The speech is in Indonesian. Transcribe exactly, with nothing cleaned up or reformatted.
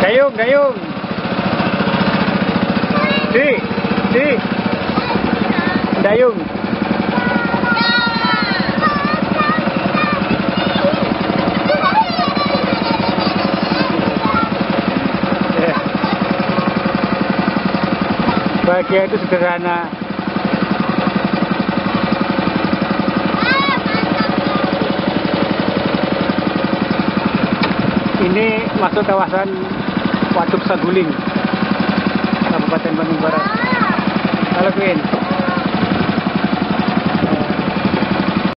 Dayung, dayung. Di, di. Dayung. Bahagia itu sederhana. Ini masuk kawasan Waduk Saguling, Kabupaten Bandung Barat. Halo Queen.